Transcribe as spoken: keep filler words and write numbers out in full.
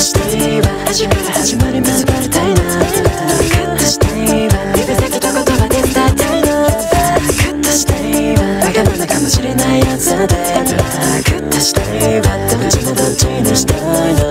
していいわ初めから始まり結ばれたいなグッとしていいわ指先と言葉で伝えたいなグッとしていいわわがままかもしれないやつでグッとしていいわどっちもどっちにしたいな